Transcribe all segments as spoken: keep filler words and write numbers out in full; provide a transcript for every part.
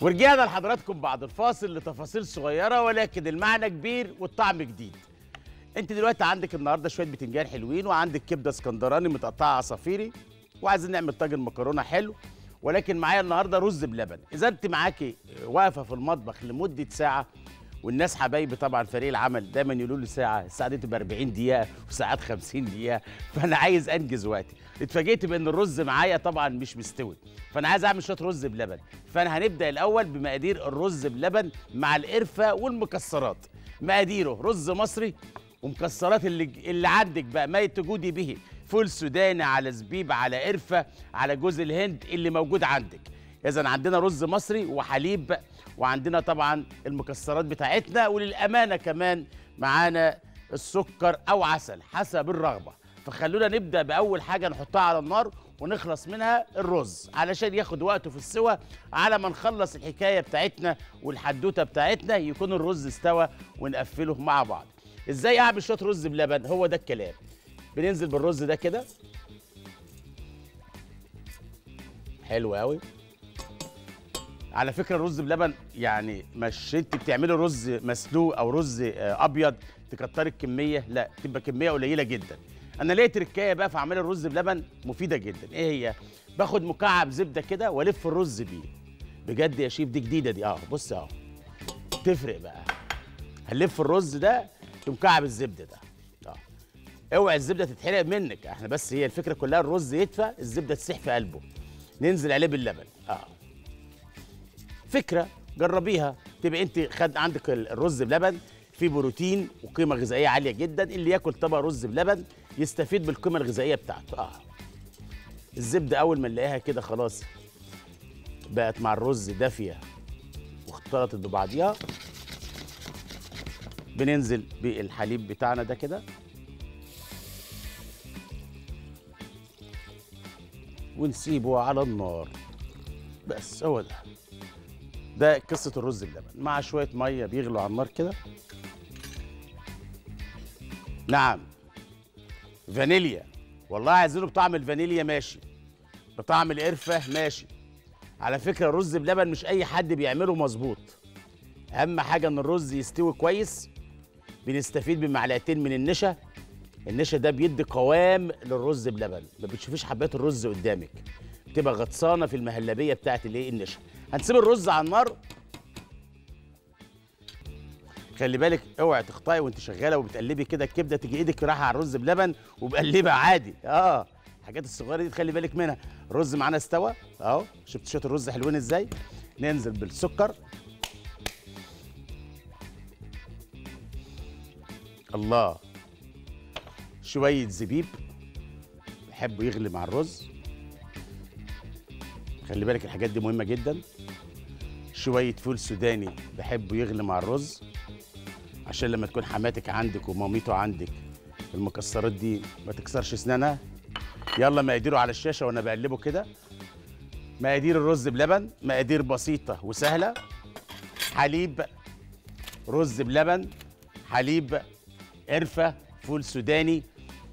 ورجعنا لحضراتكم بعد الفاصل لتفاصيل صغيرة ولكن المعنى كبير والطعم جديد. انت دلوقتي عندك النهارده شوية بتنجان حلوين وعندك كبدة اسكندراني متقطعة عصافيري وعايزين نعمل طاجن مكرونة حلو، ولكن معايا النهارده رز بلبن. إذا انت معاكي واقفة في المطبخ لمدة ساعة، والناس حبايبي طبعا فريق العمل دايما يقولوا لي ساعه، الساعه دي تبقى أربعين دقيقه وساعات خمسين دقيقه، فانا عايز انجز وقتي. اتفاجئت بان الرز معايا طبعا مش مستوي، فانا عايز اعمل شويه رز بلبن. فانا هنبدا الاول بمقادير الرز بلبن مع القرفه والمكسرات. مقاديره رز مصري ومكسرات اللي اللي عندك بقى ما تجودي به، فول سوداني على زبيب على قرفه على جوز الهند اللي موجود عندك. اذا عندنا رز مصري وحليب، وعندنا طبعا المكسرات بتاعتنا، وللامانه كمان معانا السكر او عسل حسب الرغبه. فخلونا نبدا باول حاجه نحطها على النار ونخلص منها الرز علشان ياخد وقته في السوى، على ما نخلص الحكايه بتاعتنا والحدوته بتاعتنا يكون الرز استوى ونقفله مع بعض. ازاي اعمل شويه رز بلبن؟ هو ده الكلام. بننزل بالرز ده كده حلو قوي. على فكره الرز بلبن يعني مش انت بتعملي رز مسلوق او رز ابيض تكتري الكميه، لا، تبقى كميه قليله جدا. انا ليا تركايه بقى في عمل الرز بلبن مفيده جدا. ايه هي؟ باخد مكعب زبده كده والف الرز بيه. بجد يا شيف دي جديده دي. اه بص اهو تفرق بقى. هنلف الرز ده بمكعب الزبده ده. اه اوعي الزبده تتحرق منك، احنا بس هي الفكره كلها الرز يدفى الزبده تسيح في قلبه، ننزل عليه باللبن. اه فكره جربيها. تبقى انت خد عندك الرز بلبن فيه بروتين وقيمه غذائيه عاليه جدا، اللي ياكل طبق رز بلبن يستفيد بالقيمه الغذائيه بتاعته. اه الزبده اول ما نلاقيها كده خلاص بقت مع الرز دافيه واختلطت ببعضيها، بننزل بالحليب بتاعنا ده كده ونسيبه على النار. بس هو ده ده قصه الرز بلبن مع شويه ميه بيغلوا على النار كده. نعم فانيليا، والله عايزينه بطعم الفانيليا ماشي، بطعم القرفه ماشي. على فكره الرز بلبن مش اي حد بيعمله مظبوط، اهم حاجه ان الرز يستوي كويس. بنستفيد بمعلقتين من النشا. النشا ده بيدي قوام للرز بلبن، ما بتشوفيش حبات الرز قدامك، بتبقى غطسانه في المهلبيه بتاعت الايه النشا. هنسيب الرز على النار. خلي بالك اوعي تخطئي وانت شغاله وبتقلبي كده الكبده تيجي ايدك رايحه على الرز بلبن وبقلبها عادي. اه الحاجات الصغيره دي تخلي بالك منها. الرز معانا استوى اهو، شفت شويه الرز حلوين ازاي. ننزل بالسكر. الله، شويه زبيب بحبه يغلي مع الرز، خلي بالك الحاجات دي مهمه جدا. شويه فول سوداني بحبه يغلي مع الرز عشان لما تكون حماتك عندك وماميته عندك المكسرات دي ما تكسرش اسنانها. يلا مقاديره على الشاشه وانا بقلبه كده. مقادير الرز بلبن مقادير بسيطه وسهله. حليب، رز بلبن، حليب، قرفه، فول سوداني،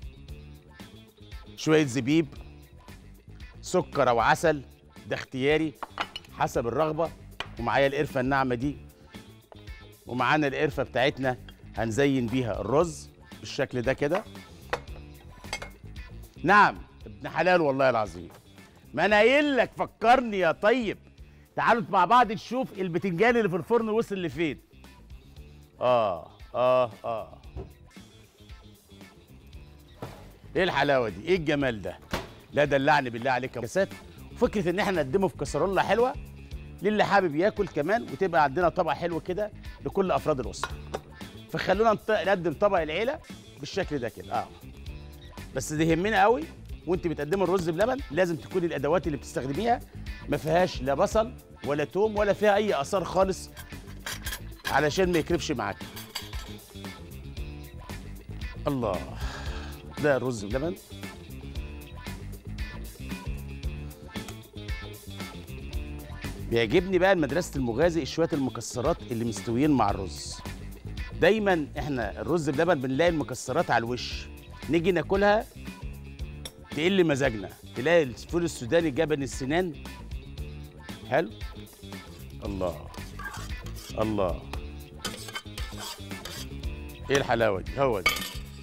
شويه زبيب، سكر او عسل ده اختياري حسب الرغبه. ومعايا القرفه الناعمه دي، ومعانا القرفه بتاعتنا هنزين بيها الرز بالشكل ده كده. نعم ابن حلال والله العظيم، ما انا قايل لك فكرني يا طيب. تعالوا مع بعض نشوف البتنجان اللي في الفرن وصل لفين. اه اه اه ايه الحلاوه دي، ايه الجمال ده. لا دلعني بالله عليك يا كاسات. وفكره ان احنا نقدمه في كسرولة حلوه للي حابب ياكل كمان، وتبقى عندنا طبق حلو كده لكل افراد الاسره. فخلونا نقدم طبق العيله بالشكل ده كده. اه بس ده يهمنا قوي وانت بتقدمي الرز بلبن لازم تكون الادوات اللي بتستخدميها ما فيهاش لا بصل ولا توم ولا فيها اي اثار خالص علشان ما يكرفش معاك. الله، ده الرز بلبن. بيعجبني بقى المدرسة المغازي شوية المكسرات اللي مستويين مع الرز. دايما احنا الرز بلبن بنلاقي المكسرات على الوش، نيجي ناكلها تقل مزاجنا. تلاقي الفول السوداني جبن السنان حلو الله الله، ايه الحلاوه دي؟ هو ده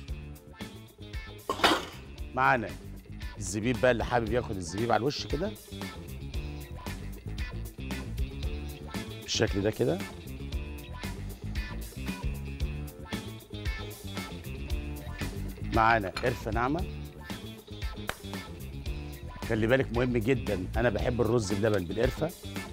معانا الزبيب بقى، اللي حابب ياخد الزبيب على الوش كده بالشكل ده كده. معانا قرفه ناعمه، خلي بالك مهم جدا، انا بحب الرز بلبن بالقرفه